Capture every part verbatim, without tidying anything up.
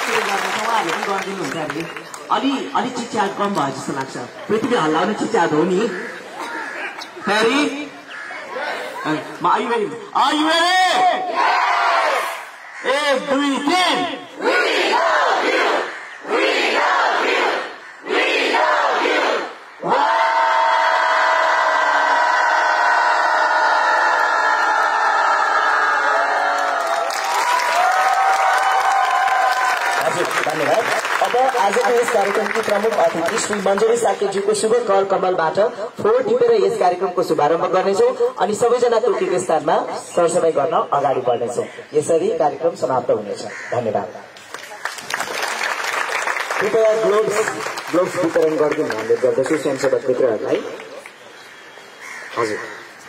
सुरु गर्नेछ उहाँहरूले पनि गरिदिनुहुन्छ अरे अलि अलि चिच्याट कम भयो जस्तो लाग्छ पृथ्वी हल्लाउने चिच्याट हो नि फेरि Are you ready? Are you ready? एक दुई तीन We love you! We love you! We love you! धन्यवाद। अब आजको यस कार्यक्रमकी प्रमुख अतिथि श्री मञ्जरी साकेतज्यूको शुभ कर कमलबाट फोहोर टिपेर यस कार्यक्रमको शुभारम्भ गर्नेछौँ अनि सबैजना तोकेको स्थानमा सरसफाई गर्न अगाडि बढ्नेछौँ। यसरी कार्यक्रम समाप्त हुनेछ। धन्यवाद। कृपया ग्लोभ्स ग्लोभ्स वितरण गरिदिनु अनुरोध गर्दछु स्वयंसेवक मित्रहरूलाई। हजुर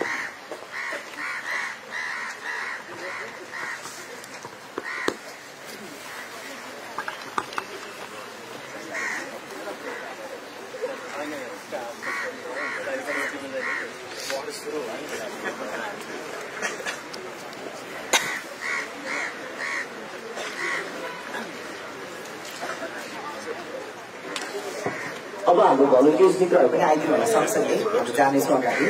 अब हाम्रो भलुन्टियर्स मित्रहरू पनि आइदिनु होला सँगसँगै हामी जानेछौँ अगाडि।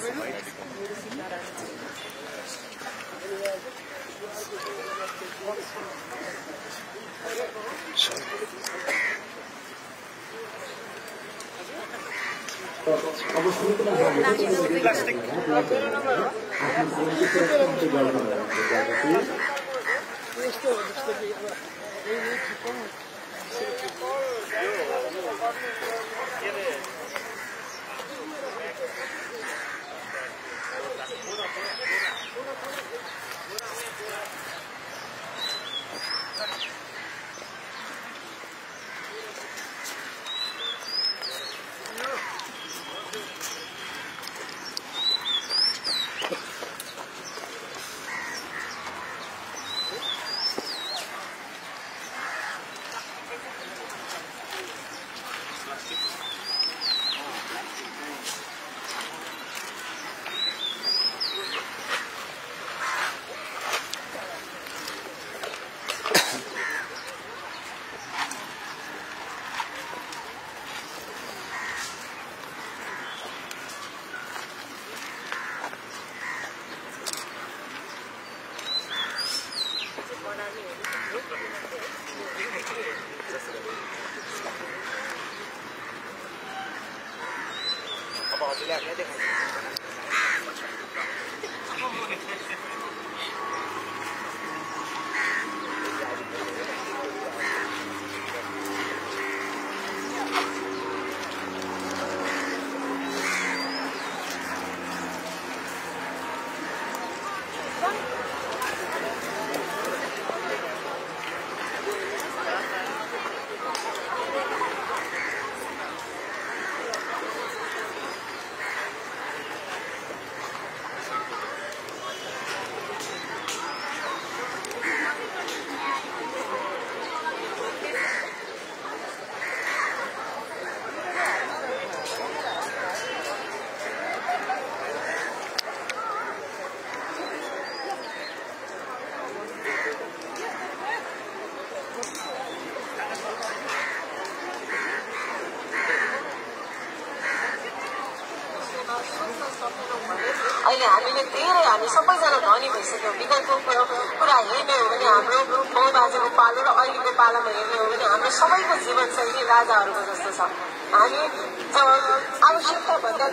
अहिले हामीले धेरै हामी सबैजना धनी भइसक्यौँ। विगतको कुरा हेर्ने हो भने हाम्रो बाउ बाजेको पालो र अहिलेको पालामा हेर्ने हो भने हाम्रो सबैको जीवनशैली राजाहरूको जस्तो छ। हामी जब आवश्यकता भन्दा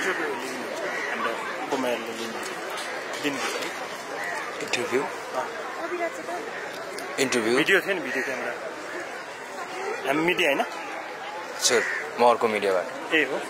इन्टरभ्यू इन्टरभ्यू भिडियो थियो नि भिडियो क्यामेरा हामी मिडिया होइन सर म अर्को मिडियाबाट ए हो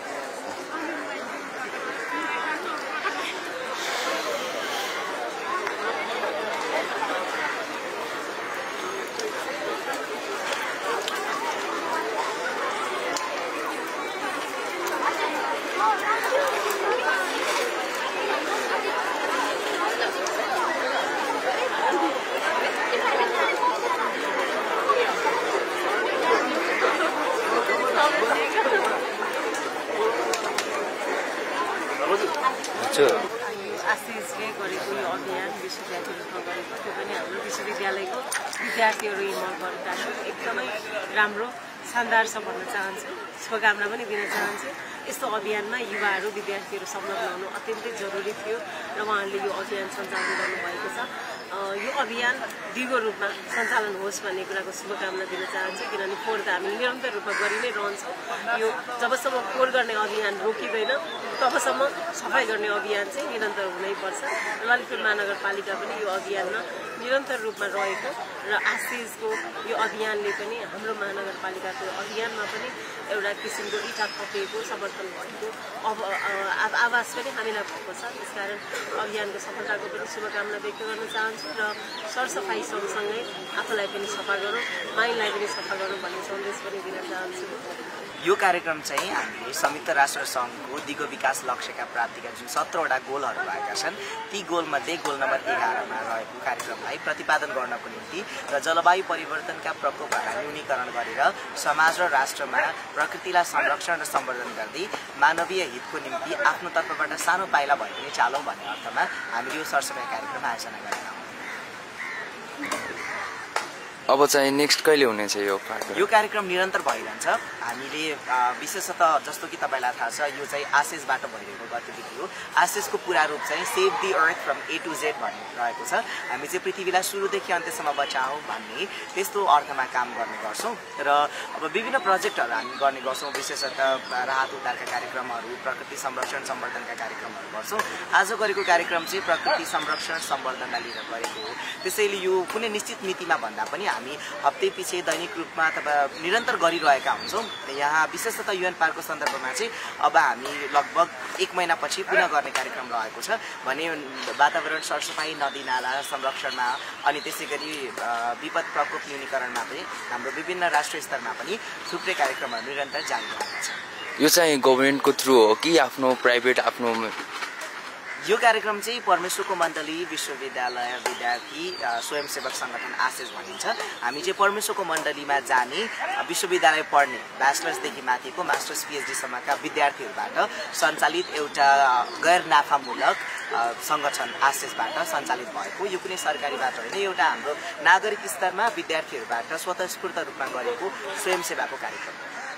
आशिषले गरेको यो अभियान विश्वव्यापी रूपमा गरेको त्यो पनि हाम्रो विश्वविद्यालयको विद्यार्थीहरू इन्भल्भ गरेका छौँ। एकदमै राम्रो शानदार छ भन्न चाहन्छु, शुभकामना पनि दिन चाहन्छु। यस्तो अभियानमा युवाहरू विद्यार्थीहरू संलग्न हुनु अत्यन्तै जरुरी थियो र उहाँहरूले यो अभियान सञ्चालन गर्नुभएको छ। यो अभियान दिगो रूपमा सञ्चालन होस् भन्ने कुराको शुभकामना दिन चाहन्छु, किनभने फोहोर त हामी निरन्तर रूपमा गरि नै रहन्छौँ। यो जबसम्म फोहोर गर्ने अभियान रोकिँदैन तबसम्म सफाई गर्ने अभियान चाहिँ निरन्तर हुनैपर्छ। ललितपुर महानगरपालिका पनि यो अभियानमा निरन्तर रूपमा रहेको र आशिषको यो अभियानले पनि हाम्रो महानगरपालिकाको अभियानमा पनि एउटा किसिमको इच्छा थपिएको समर्थन भएको अब आवाज पनि हामीलाई भएको छ। त्यसकारण अभियानको सफलताको पनि शुभकामना व्यक्त गर्न चाहन्छु र सरसफाई सँगसँगै आफूलाई पनि सफा गरौँ, माइलाई पनि सफा गरौँ भन्ने सन्देश पनि दिन चाहन्छु। यो कार्यक्रम चाहिँ हामीले संयुक्त राष्ट्र सङ्घको दिगो विकास लक्ष्यका प्राप्तिका जुन सत्रवटा गोलहरू भएका छन् ती गोलमध्ये गोल नम्बर एघारमा रहेको कार्यक्रमलाई प्रतिपादन गर्नको निम्ति र जलवायु परिवर्तनका प्रकोपहरूलाई न्यूनीकरण गरेर समाज र राष्ट्रमा प्रकृतिलाई संरक्षण र सम्वर्धन गर्दै मानवीय हितको निम्ति आफ्नो तर्फबाट सानो पाइला भए पनि चालौँ भन्ने अर्थमा हामीले यो सरसफाइ कार्यक्रम आयोजना गरेका हौँ। अब चाहिँ नेक्स्ट कहिले हुनेछ यो कार्यक्रम? यो कार्यक्रम निरन्तर भइरहन्छ। हामीले विशेषतः जस्तो कि तपाईँलाई थाहा छ यो चाहिँ आशिषबाट भइरहेको गतिविधि हो। आशिषको पुरा रूप चाहिँ save the earth from A to Z भन्ने रहेको छ। हामी चाहिँ पृथ्वीलाई सुरुदेखि अन्त्यसम्म बचाऊ भन्ने त्यस्तो अर्थमा काम गर्ने गर्छौँ र अब विभिन्न प्रोजेक्टहरू हामी गर्ने गर्छौँ। विशेषतः राहत उद्धारका कार्यक्रमहरू, प्रकृति संरक्षण सम्वर्धनका कार्यक्रमहरू गर्छौँ। आज गरेको कार्यक्रम चाहिँ प्रकृति संरक्षण सम्वर्धनलाई लिएर गरेको हो। त्यसैले यो कुनै निश्चित मितिमा भन्दा पनि हामी हप्ते पछि दैनिक रूपमा अथवा निरन्तर गरिरहेका हुन्छौँ। यहाँ विशेषतः युएन पार्कको सन्दर्भमा चाहिँ अब हामी लगभग एक महिनापछि पुनः गर्ने कार्यक्रम रहेको छ भने वातावरण सरसफाई, नदी नाला संरक्षणमा अनि त्यसै गरी विपद प्रकोप न्यूनीकरणमा पनि हाम्रो विभिन्न राष्ट्रिय स्तरमा पनि थुप्रै कार्यक्रमहरू निरन्तर जारी रहेको छ। यो चाहिँ गभर्मेन्टको थ्रु हो कि आफ्नो प्राइभेट आफ्नो? यो कार्यक्रम चाहिँ परमेश्वरको मण्डली विश्वविद्यालय विद्यार्थी स्वयंसेवक सङ्गठन आशिष भनिन्छ। हामी चाहिँ परमेश्वरको मण्डलीमा जाने विश्वविद्यालय पढ्ने ब्याचलर्सदेखि माथिको मास्टर्स पिएचडीसम्मका विद्यार्थीहरूबाट सञ्चालित एउटा गैर नाफामूलक सङ्गठन आशिषबाट सञ्चालित भएको यो कुनै सरकारीबाट होइन, एउटा हाम्रो नागरिक स्तरमा विद्यार्थीहरूबाट स्वतस्फूर्त रूपमा गरेको स्वयंसेवाको कार्यक्रम।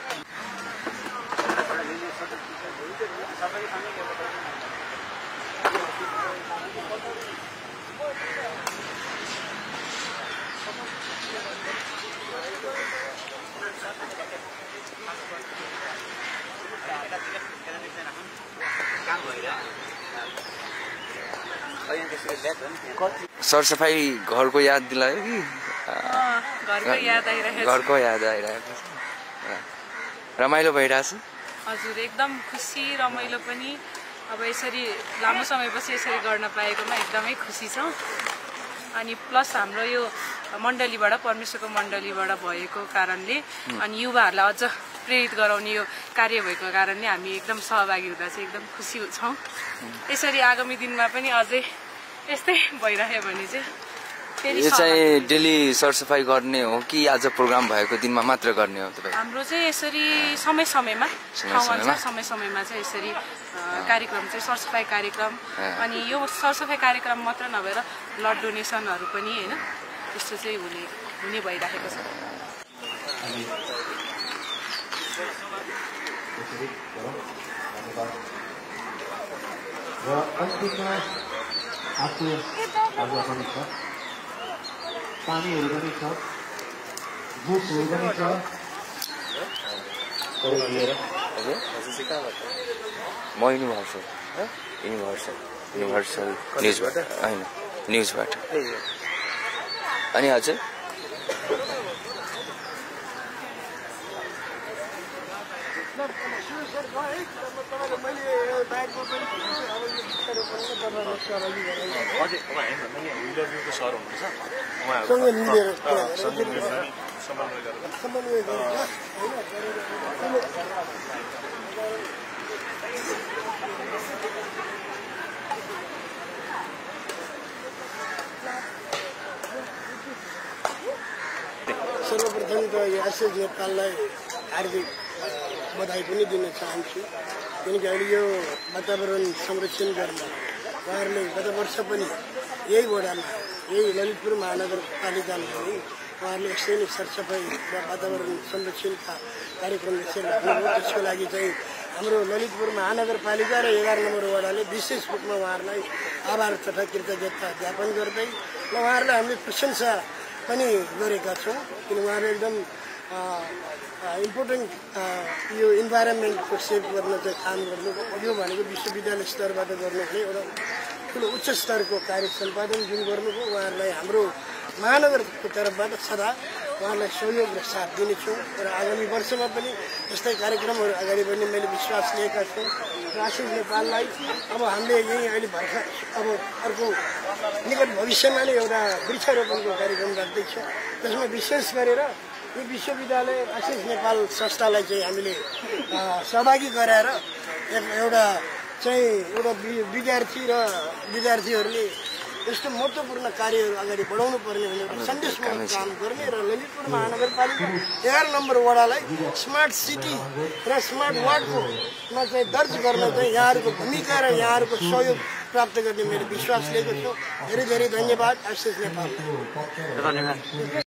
सरसफाई घरको याद दिलायो कि घरको याद आइरहेको? घरको याद आइरहेको छ। रमाइलो भइरहेछ? हजुर, एकदम खुसी रमाइलो पनि। अब यसरी लामो समयपछि यसरी गर्न पाएकोमा एकदमै खुसी छौँ। अनि प्लस हाम्रो यो मण्डलीबाट परमेश्वरको मण्डलीबाट भएको कारणले अनि युवाहरूलाई अझ प्रेरित गराउने यो कार्य भएको कारणले हामी एकदम सहभागी हुँदा चाहिँ एकदम खुसी छौँ। यसरी आगामी दिनमा पनि अझै यस्तै भइरह्यो भने चाहिँ यो चाहिँ डेली सरसफाई गर्ने हो कि आज प्रोग्राम भएको दिनमा मात्र गर्ने हो तपाईँ? हाम्रो चाहिँ यसरी समय समयमा ठाउँअनुसार समय समयमा चाहिँ यसरी कार्यक्रम चाहिँ सरसफाई कार्यक्रम अनि यो सरसफाई कार्यक्रम मात्र नभएर ब्लड डोनेसनहरू पनि होइन यस्तो चाहिँ हुने हुने भइरहेको छ। र अन्तिममा आफू आगो पनि छ, पानीहरू पनि छ, जुसहरू पनि छ। म युनिभर्सल युनिभर्सल युनिभर्सल न्युजबाट होइन न्युजबाट। अनि हजुर सर्वप्रथम त यो आशिष नेपाललाई हार्दिक बधाई पनि दिन चाहन्छु, किनकि अहिले यो वातावरण संरक्षण गर्न उहाँहरूले गत वर्ष पनि यही बोडामा यही ललितपुर महानगरपालिकाले पनि उहाँहरूले यस्तै नै सरसफाइ र वातावरण संरक्षणका कार्यक्रम यसरी राख्नुभयो। त्यसको लागि चाहिँ हाम्रो ललितपुर महानगरपालिका र एघार नम्बर वडाले विशेष रूपमा उहाँहरूलाई आभार तथा कृतज्ञता ज्ञापन गर्दै र उहाँहरूलाई हामीले प्रशंसा पनि गरेका छौँ। किन उहाँले एकदम इम्पोर्टेन्ट यो इन्भाइरोमेन्टको सेभ गर्न चाहिँ काम गर्नुभयो। यो भनेको विश्वविद्यालय स्तरबाट गर्नुहुने एउटा ठुलो उच्च स्तरको कार्य सम्पादन जुन गर्नुभयो। उहाँहरूलाई हाम्रो महानगरको तर्फबाट सदा उहाँलाई सहयोग र साथ दिनेछौँ र आगामी वर्षमा पनि यस्तै कार्यक्रमहरू अगाडि बढ्ने मैले विश्वास लिएका छौँ। र आशिष नेपाललाई अब हामीले यहीँ अहिले भर्खर अब अर्को निकट भविष्यमा नै एउटा वृक्षारोपणको कार्यक्रम राख्दैछौँ। त्यसमा विशेष गरेर यो विश्वविद्यालय आशिष नेपाल संस्थालाई चाहिँ हामीले सहभागी गराएर एउटा चाहिँ एउटा विद्यार्थी र विद्यार्थीहरूले यस्तो महत्त्वपूर्ण कार्यहरू अगाडि बढाउनु पर्ने भने एउटा सन्देशमूलक काम गर्ने र ललितपुर महानगरपालिका एघार नम्बर वडालाई स्मार्ट सिटी र स्मार्ट वार्डकोमा चाहिँ दर्ज गर्न चाहिँ यहाँहरूको भूमिका र यहाँहरूको सहयोग प्राप्त गर्ने मैले विश्वास लिएको छु। धेरै धेरै धन्यवाद आशिष नेपाल।